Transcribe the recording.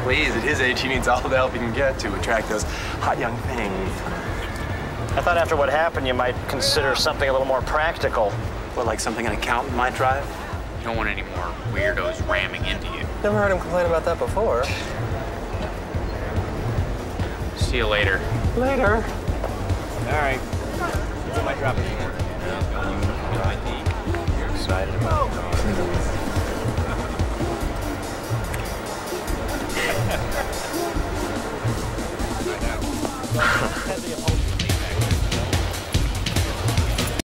Please, at his age, he needs all the help he can get to attract those hot young things. I thought after what happened, you might consider something a little more practical. What, like something an accountant might drive? You don't want any more weirdos ramming into you. Never heard him complain about that before. See you later. Later. All right. I might drop it more. You're excited about it.